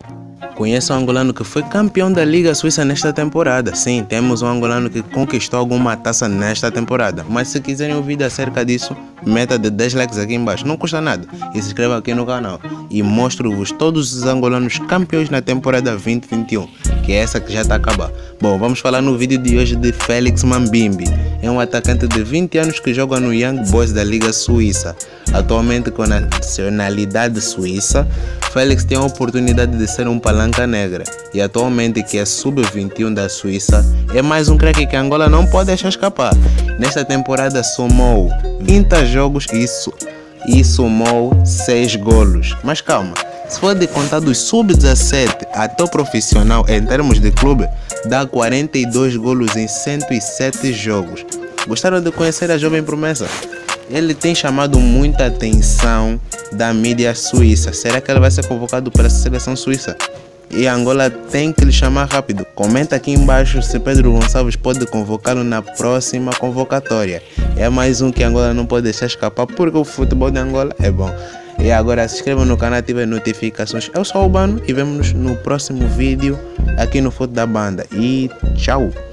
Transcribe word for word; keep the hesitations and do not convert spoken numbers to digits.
Conheço um angolano que foi campeão da Liga Suíça nesta temporada. Sim, temos um angolano que conquistou alguma taça nesta temporada. Mas se quiserem ouvir acerca disso, meta de dez likes aqui embaixo, não custa nada. E se inscreva aqui no canal. E mostro-vos todos os angolanos campeões na temporada vinte e vinte e um, que é essa que já está a acabar. Bom, vamos falar no vídeo de hoje de Felix Mambimbi. É um atacante de vinte anos que joga no Young Boys da Liga Suíça. Atualmente com nacionalidade suíça, Felix tem a oportunidade de ser um palanca negra e atualmente que é sub vinte e um da Suíça, é mais um craque que a Angola não pode deixar escapar. Nesta temporada somou vinte jogos e, su e somou seis golos. Mas calma, se for de contar dos sub dezessete até o profissional em termos de clube, dá quarenta e dois golos em cento e sete jogos. Gostaram de conhecer a jovem promessa? Ele tem chamado muita atenção da mídia suíça. Será que ele vai ser convocado para a seleção suíça? E a Angola tem que lhe chamar rápido. Comenta aqui embaixo se Pedro Gonçalves pode convocá-lo na próxima convocatória. É mais um que a Angola não pode deixar escapar, porque o futebol de Angola é bom. E agora se inscreva no canal, ative as notificações. Eu sou o Bano e vemo-nos no próximo vídeo aqui no Foto da Banda. E tchau!